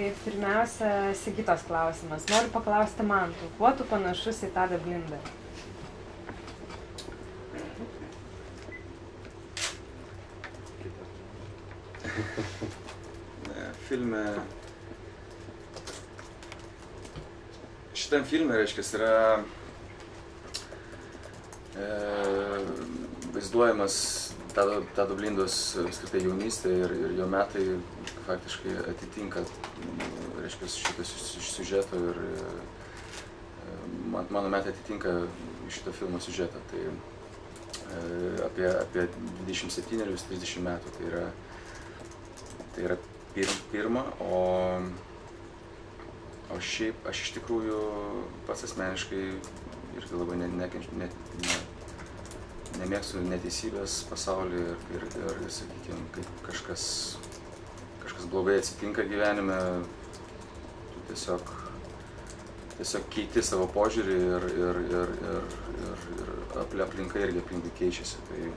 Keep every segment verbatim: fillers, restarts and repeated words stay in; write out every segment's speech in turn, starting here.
pirmiausia, Sigitos klausimas. Noriu paklausti Mantų, kuo tu panašus į Tadą Blindą? Filme... Šitam filme, reiškia, yra e, vaizduojamas Tado, Tado Blindos apskritai jaunystė ir, ir jo metai faktiškai atitinka, reiškia, šitas iš siužeto ir man, mano metai atitinka šito filmo siužetą. Tai e, apie, apie dvidešimt septynerius trisdešimt metų, tai yra, tai yra pir, pirma, o, o šiaip aš iš tikrųjų pats asmeniškai irgi labai ne, ne, ne, ne, nemėgstu neteisybės pasaulį ir, ir, ir, ir sakykime, kaip kažkas, kažkas blogai atsitinka gyvenime, tu tiesiog, tiesiog keiti savo požiūrį ir, ir, ir, ir, ir, ir aplinka irgi aplinkui keičiasi. Tai,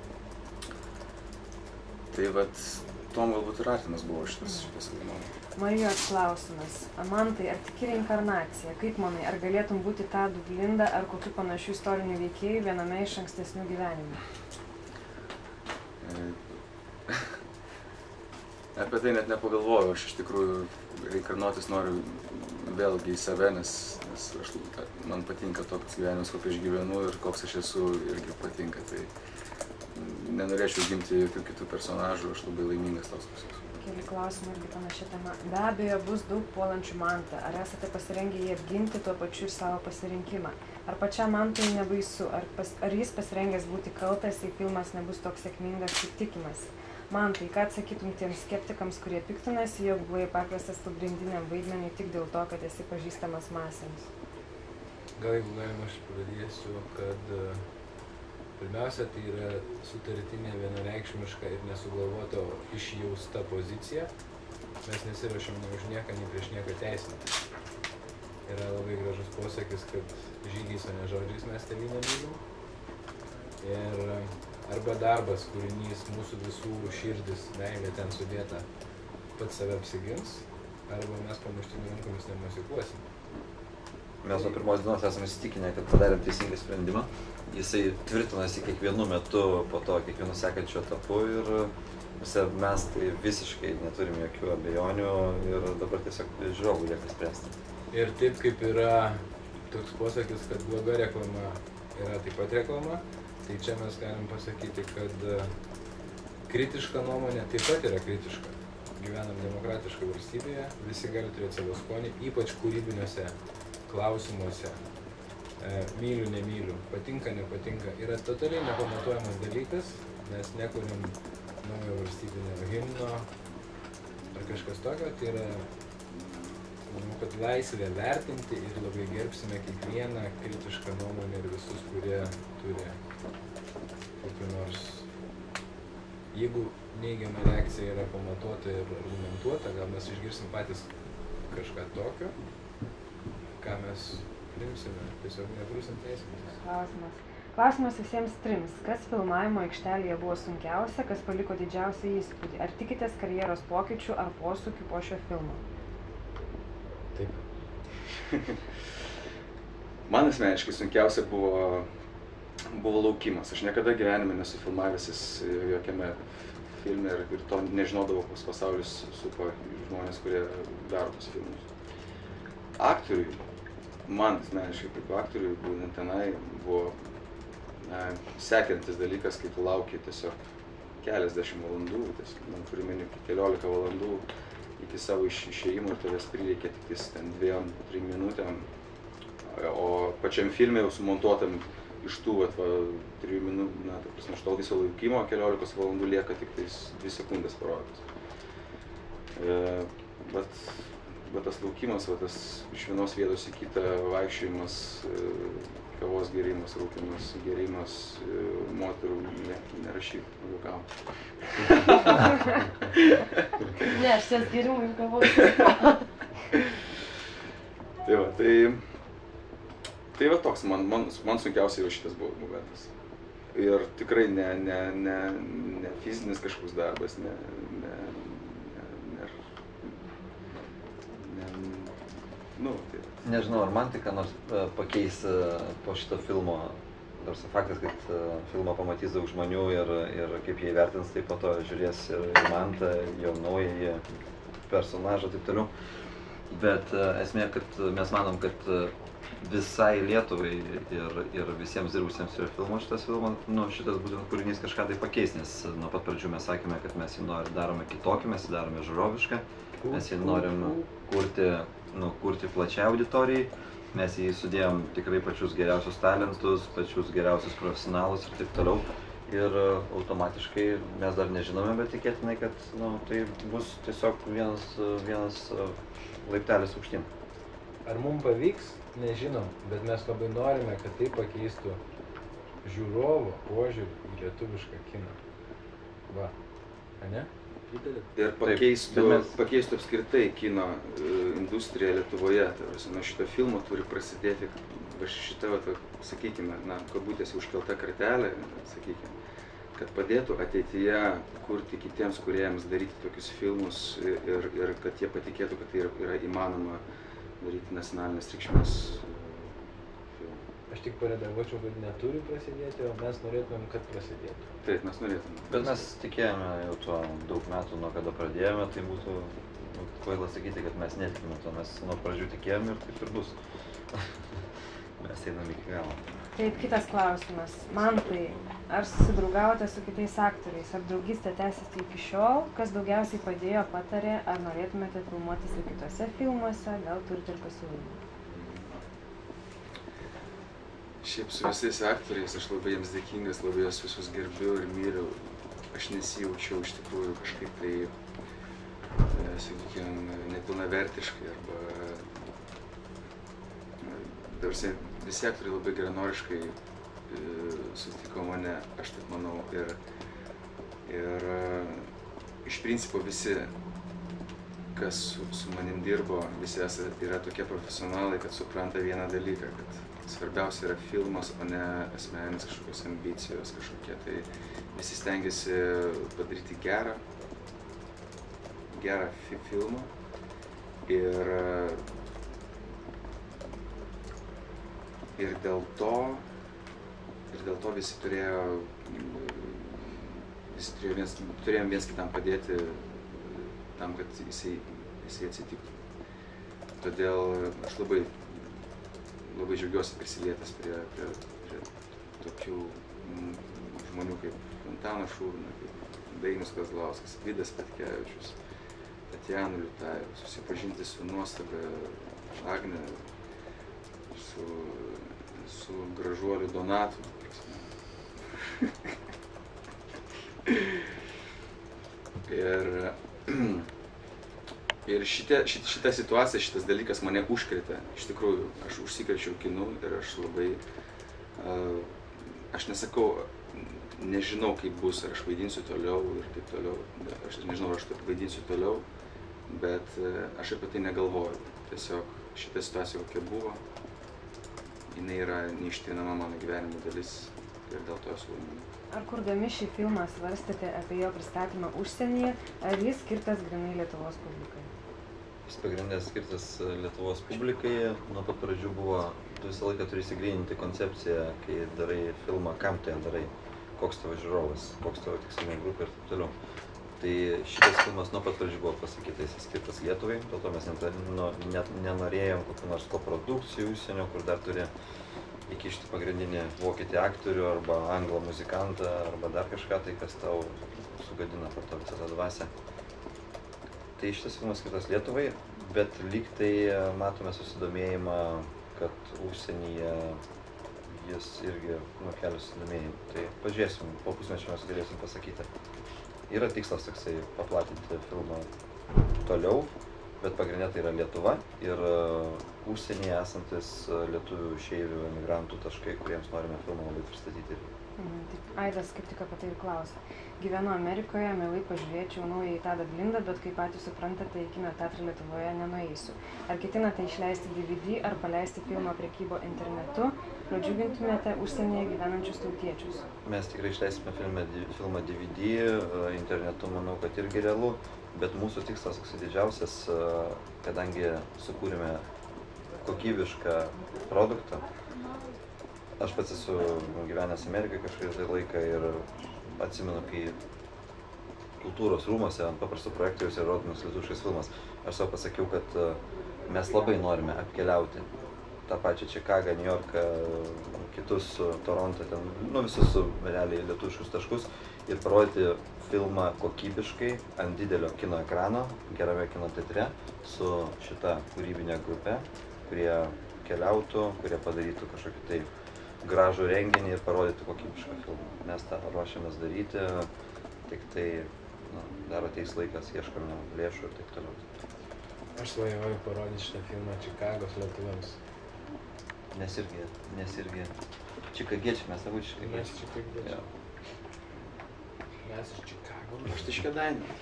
tai vat, tom galbūt ir artimas buvo šitas, šitas vaidmuo. Marijos klausimas. Mantai, ar tiki reinkarnacija? Kaip manai, ar galėtum būti Tadu Blinda ar kokių panašių istorinių veikėjų viename iš ankstesnių gyvenimų? Apie tai net nepagalvojau. Aš iš tikrųjų reinkarnuotis noriu vėlgi į save, nes, nes aš, man patinka toks gyvenimas, kokį aš gyvenu ir koks aš esu, irgi patinka. Tai nenorėčiau gimti jokių kitų personažų, aš labai laimingas toks koks esu. Keli klausimai irgi panašia tema. Be abejo, bus daug puolančių Mantą. Ar esate pasirengę jį apginti tuo pačiu savo pasirinkimą? Ar pačiam Mantui nebaisu? Ar, pas, ar jis pasirengęs būti kaltas, jei filmas nebus toks sėkmingas, kaip tikimasi? Mantai, ką atsakytum tiems skeptikams, kurie piktinasi, jog buvai pakviestas pagrindiniam vaidmeniui tik dėl to, kad esi pažįstamas masėms? Gal jeigu galima, aš pradėsiu, kad pirmiausia, tai yra sutartinė vienareikšmiška ir nesugalvota išjausta pozicija. Mes nesiruošiam ne už nieką, nei prieš nieką teisinti. Yra labai gražus posakis, kad žygiais, o ne žodžiais mes tėvynę mylim. Ir arba darbas, kūrinys, mūsų visų širdis, meilė ten sudėta, pats save apsigins, arba mes pamuštinių rankomis nemusikuosim. Mes nuo pirmos dienos esame įsitikinę, kad padarėm teisingą sprendimą. Jisai tvirtinasi kiekvienu metu po to, kiekvienu sekančiu etapu ir mes tai visiškai neturim jokių abejonių ir dabar tiesiog žiūrovų lieka spręsti. Ir taip kaip yra toks posakis, kad bloga reklama yra taip pat reklama, tai čia mes galim pasakyti, kad kritiška nuomonė taip pat yra kritiška. Gyvenam demokratiškai valstybėje, visi gali turėti savo skonį, ypač kūrybiniuose klausimuose. E, myliu, nemyliu, patinka, nepatinka. Yra totaliai nepamatuojamas dalykas, mes nekuriam naujo valstybinio himno ar kažkas tokio. Tai yra, manau, kad laisvė vertinti ir labai gerbsime kiekvieną kritišką nuomonę ir visus, kurie turi kokį nors. Jeigu neigiama reakcija yra pamatuota ir argumentuota, gal mes išgirsim patys kažką tokio, ką mes priimsime, tiesiog neprūsim teisintis. Klausimas. Klausimas visiems trims. Kas filmavimo aikštelėje buvo sunkiausia, kas paliko didžiausią įspūdį? Ar tikitės karjeros pokyčių ar posūkių po šio filmo? Taip. Man asmeniškai sunkiausia buvo, buvo laukimas. Aš niekada gyvenime nesu filmavęsis jokiame filme ir, ir to nežinodavau, koks pasaulis supa žmonės, kurie daro tos filmus. Aktoriui, man asmeniškai kaip aktoriui, būtent tenai buvo ne, sekiantis dalykas, kai tu lauki tiesiog keliasdešimt valandų, tiesiog, man turiu meni keliolika valandų iki savo iš, išėjimo ir tavęs prireikė tik ten dviem, trim minutėm, o pačiam filme jau sumontuotam iš tų vat, va, trijų minutų, na, ta prasme, iš to viso laukimo keliolikos valandų lieka tik tais dvi sekundės parodytas. E, bet Bet tas laukimas, va, tas iš vienos vietos į kitą vaikščiojimas, kavos gėrimas, rūkymas, gėrimas, moterų, ne, nerašyk, juokau. Ne, aš ties gėrimų ir kavos. Tai va, tai, tai va toks, man, man, man sunkiausiai jau šitas buvo momentas. Ir tikrai ne, ne, ne, ne fizinis kažkoks darbas, ne, ne, nu, tai... Nežinau, ar man tai ką nors e, pakeis e, po šito filmo. Nors faktas, kad e, filmą pamatys daug žmonių ir, ir kaip jie įvertins, tai po to žiūrės ir, ir Mantą, jo naująjį personažą ir taip toliau. Bet e, esmė, kad mes manom, kad e, visai Lietuvai ir, ir visiems dirbusiems prie filmo šitas filmas, nu, šitas būtent kūrinys kažką tai pakeis, nes nuo pat pradžių mes sakėme, kad mes jį nori, darome kitokį, mes jį darome žiūrovišką, mes jį norim kurti, nu, kurti plačiai auditorijai, mes jį sudėjom tikrai pačius geriausius talentus, pačius geriausius profesionalus ir taip toliau. Ir automatiškai mes dar nežinome, bet tikėtinai, kad nu, tai bus tiesiog vienas, vienas laiptelis aukštyn. Ar mums pavyks? Nežinom, bet mes labai norime, kad tai pakeistų žiūrovo požiūrį į lietuvišką kiną. Va, ane? Ir pakeistų, Taip, mes... pakeistų apskritai kino industriją Lietuvoje. Tai nuo šito filmo turi prasidėti šita, va, sakykime, na, kabutėse užkelta kartelė, sakykime, kad padėtų ateityje kurti kitiems kūrėjams daryti tokius filmus ir, ir kad jie patikėtų, kad tai yra, yra įmanoma daryti nacionalinės reikšmės filmų. Aš tik paredaguočiau, kad neturi prasidėti, o mes norėtumėm, kad prasidėtų. Taip, mes norėtumėm. Bet mes tikėjome jau tuo daug metų, nuo kada pradėjome, tai būtų nu, kvaila sakyti, kad mes netikime to, mes nuo pradžių tikėjome ir taip ir bus. Mes einam iki galo. Taip, kitas klausimas. Mantai, ar susidraugavote su kitais aktoriais, ar draugystė tęsiasi iki šiol, kas daugiausiai padėjo, patarė, ar norėtumėte filmuotis ir kitose filmuose, gal turite ir pasiūlymų? Šiaip su visais aktoriais aš labai jiems dėkingas, labai juos visus gerbiu ir myliu. Aš nesijaučiau iš tikrųjų kažkaip tai, e, sakykime, nepilnavertiškai arba... Tarsi, visi aktoriai labai geranoriškai e, sutiko mane, aš taip manau. Ir, ir e, iš principo visi, kas su, su manim dirbo, visi yra tokie profesionalai, kad supranta vieną dalyką, kad svarbiausia yra filmas, o ne asmeninės kažkokios ambicijos kažkokie. Tai visi stengiasi padaryti gerą, gerą fi filmą. Ir, ir dėl to, ir dėl to visi turėjo, visi turėjo viens, turėjom viens kitam padėti tam, kad jisai, jisai atsitiktų. Todėl aš labai labai džiaugiuosi prisilietęs prie, prie, prie tokių žmonių kaip Antanas Šurna, kaip Dainius Kazlauskas, Vidas Petkevičius, Tatjana Liutaeva, susipažinti su nuostabia Agne, su, su gražuoliu Donatu. ir Ir šitie, šit, šita situacija, šitas dalykas mane užkrėtė. Iš tikrųjų, aš užsikrečiau kinu ir aš labai... Uh, aš nesakau, nežinau kaip bus, ar aš vaidinsiu toliau ir taip toliau. Aš nežinau, ar aš taip vaidinsiu toliau, bet uh, aš apie tai negalvoju. Tiesiog šita situacija kokia buvo, jinai yra neištrinama mano gyvenimo dalis ir dėl to esu laimingas. Ar kurdami šį filmą svarstėte apie jo pristatymą užsienyje, ar jis skirtas grynai Lietuvos publikai? Jis pagrindė skirtas Lietuvos publikai. Nuo pat pradžių buvo, tu visą laiką turi įsigryninti koncepciją, kai darai filmą, kam tu ją darai, koks tavo žiūrovas, koks tavo tikslinė grupė ir taip toliau. Tai šitas filmas nuo pat pradžių buvo pasakyta, jis skirtas Lietuvai, dėl to mes net, net nenorėjom kokių nors koprodukcijų užsienio, kur dar turi įkišti pagrindinį vokietį aktorių arba anglą muzikantą arba dar kažką tai, kas tau sugadina po to visą tą dvasią. Tai šitas filmas skirtas Lietuvai, bet lyg tai matome susidomėjimą, kad užsienyje jis irgi nu, kelia susidomėjimą. Tai pažiūrėsim, po pusmečio mes galėsim pasakyti. Yra tikslas toksai paplatinti filmą toliau, bet pagrindinė tai yra Lietuva ir uh, užsienyje esantis uh, lietuvių išeivių emigrantų taškai, kuriems norime filmą labai pristatyti. Mhm, taip, Aidas kaip tik apie tai ir klausė. Gyvenu Amerikoje, mielai pažiūrėčiau naują į Tadą Blindą, bet kaip patys suprantate, į kino teatrą Lietuvoje nenueisiu. Ar ketinate išleisti D V D ar paleisti filmą prekybo internetu, pradžiugintumėte užsienyje gyvenančius tautiečius? Mes tikrai išleisime filmą, filmą D V D, uh, internetu manau, kad irgi realu. Bet mūsų tikslas toks didžiausias, kadangi sukūrėme kokybišką produktą. Aš pats esu gyvenęs Amerikai kažkurį tai laiką ir atsimenu, kai kultūros rūmose ant paprasto projektoriaus yra rodomas lietuviškas filmas. Aš savo pasakiau, kad mes labai norime apkeliauti tą pačią Čikagą, New Yorką, kitus Torontą, ten, nu visus realiai lietuviškus taškus ir parodyti filmą kokybiškai ant didelio kino ekrano, gerame kino teatre su šita kūrybinė grupė, kurie keliautų, kurie padarytų kažkokį tai gražų renginį ir parodytų kokybišką filmą. Mes tą ruošiamės daryti, tik tai nu, dar ateis laikas, ieškome lėšų ir taip toliau. Aš svajoju parodyti šitą filmą Čikagos lietuviams. Nes irgi, nes irgi čikagiečiai, mes abu čikagiečiai. Mes čikagiečiai. Ja. Mes iš Čikagos. Aš tai iš Kėdainių.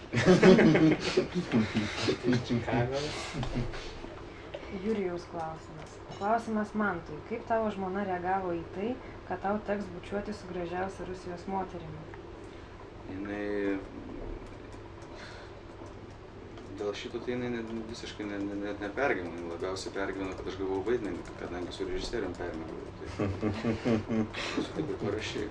Iš Čikagos. Jurijaus klausimas. Klausimas Mantui. Kaip tavo žmona reagavo į tai, kad tau teks bučiuoti su gražiausia Rusijos moterimi? Jinai... Dėl šito tai jinai visiškai net ne, ne, nepergyveno. Labiausiai pergyveno, kad aš gavau vaidmenį, kadangi su režisierium permėgau. Tai su taip ir parašiai.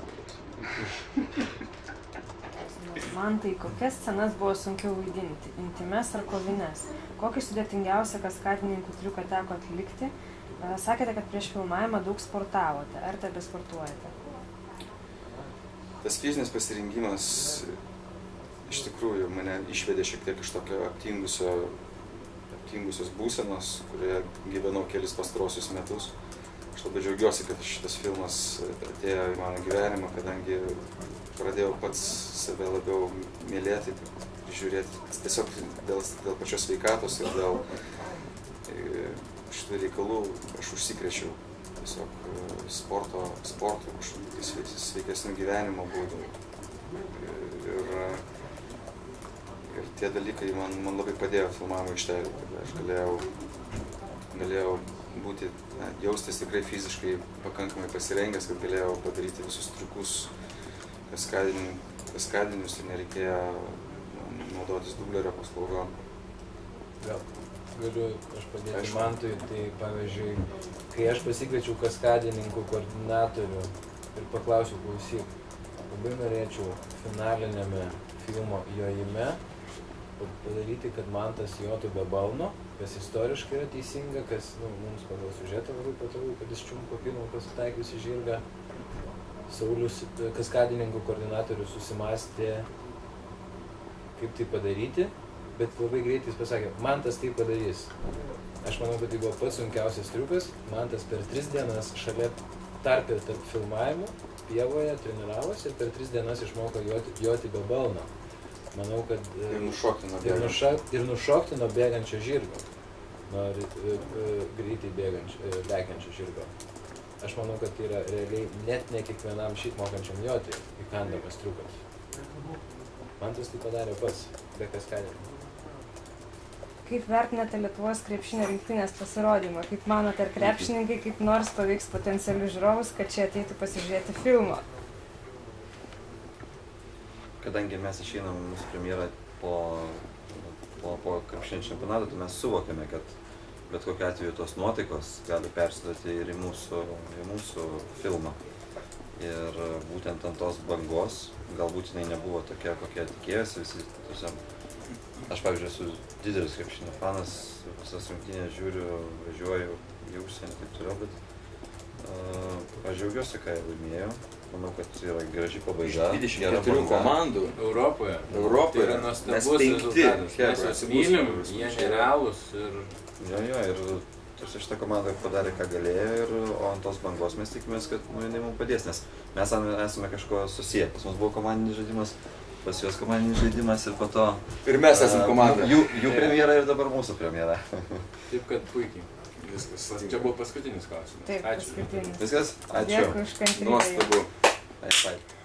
Mantai, kokias scenas buvo sunkiau vaidinti? Intimes ar kovines? Kokį sudėtingiausią kaskadininkų triuką teko atlikti? Sakėte, kad prieš filmavimą daug sportavote. Ar tebe sportuojate? Tas fizinis pasirengimas iš tikrųjų mane išvedė šiek tiek iš tokio aptingusio, aptingusios būsenos, kurioje gyvenau kelis pastarosius metus. Aš labai džiaugiuosi, kad šitas filmas atėjo į mano gyvenimą, kadangi pradėjau pats save labiau mylėti, žiūrėti tiesiog dėl, dėl pačios sveikatos ir dėl šitų reikalų aš užsikrečiau tiesiog sporto, sporto kažkokiu sveikesniu gyvenimo būdu. Ir, ir tie dalykai man, man labai padėjo filmavimo aikštelėje, kad aš galėjau, galėjau būti, ne, jaustis tikrai fiziškai pakankamai pasirengęs, kad galėjau padaryti visus triukus kaskadinius ir nereikėjo naudotis dublerio paslaugom. Gal galiu aš padėti Mantui, tai pavyzdžiui, kai aš pasikviečiau kaskadininkų koordinatorių ir paklausiau, klausyk, labai norėčiau finaliniame filmo jojime padaryti, kad Mantas jotų be balno, kas istoriškai yra teisinga, kas nu, mums pagal siužetą labai patogu, kad jis čiumpo pirmą pasitaikiusi žirgą. Saulius, kaskadininkų koordinatorius, susimąstė, kaip tai padaryti, bet labai greitai jis pasakė, Mantas tai padarys. Aš manau, kad tai buvo pats sunkiausias triukas. Mantas per tris dienas šalia tarpė tarp filmavimų, pievoje treniravosi ir per tris dienas išmoko joti, joti be balno. Manau, kad... Ir nušokti nuo bėgančio. Ir, nuša, ir nušokti nuo bėgančio žirgo. Nuo greitai bėgančio, lekiančio žirgo. Aš manau, kad tai yra realiai net ne kiekvienam šiaip mokančiam joti įkandamas triukas. Mantas tai padarė pats, be kaskadininkų. Kaip vertinate Lietuvos krepšinio rinktinės pasirodymą? Kaip manote, ar krepšininkai kaip nors paveiks potencialius žiūrovus, kad čia ateitų pasižiūrėti filmą? Kadangi mes išeinam mūsų premjerą po, po, po krepšinio čempionato, tai mes suvokėme, kad bet kokiu atveju tos nuotaikos gali persidoti ir į mūsų, į mūsų filmą. Ir būtent ant tos bangos, galbūt jinai nebuvo tokia, kokia tikėjosi visi. Tuose, aš, pavyzdžiui, esu didelis krepšinio fanas, visas rungtynės žiūriu, važiuoju į užsienį ir taip toliau, bet uh, aš džiaugiuosi, ką jie laimėjo. Manau, kad yra graži pabaiga. dvidešimt keturių komandų Europoje. Europoje. Tai yra nuostabus rezultatas. Mes juos mylim, jie nerealūs ir... Jo, jo, ir tarsi šitą komandą padarė, ką galėjo, ir, o ant tos bangos mes tikimės, kad nu, jinai mums padės, nes mes esame kažko susiję. Pas mums buvo komandinis žaidimas, pas juos komandinis žaidimas ir po to... Ir mes esame komanda. Jų, jų premjera ir dabar mūsų premjera. Taip, kad puikiai. Viskas. Čia buvo paskutinis klausimas. Taip, Ačiū. paskutinis. Viskas? Ačiū. Dėkui už kantrybę. Nuostabu. Bye, bye.